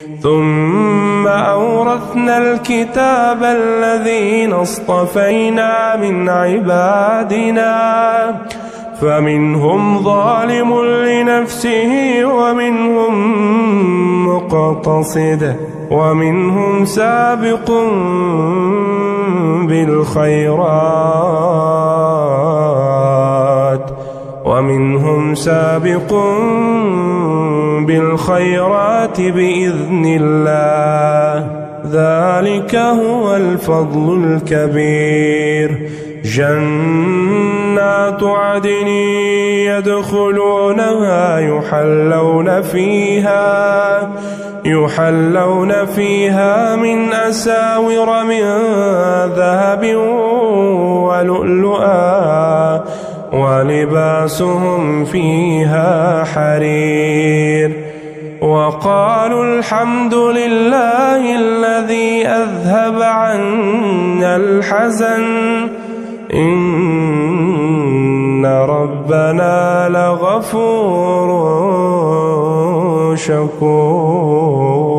ثم أورثنا الكتاب الذين اصطفينا من عبادنا فمنهم ظالم لنفسه ومنهم مقتصد ومنهم سابق بالخيرات بإذن الله ذلك هو الفضل الكبير. جنات عدن يدخلونها يحلون فيها من أساور من ذهب ولؤلؤا ولباسهم فيها حرير. وقالوا الحمد لله الذي أذهب عنا الحزن إن ربنا لغفور شكور.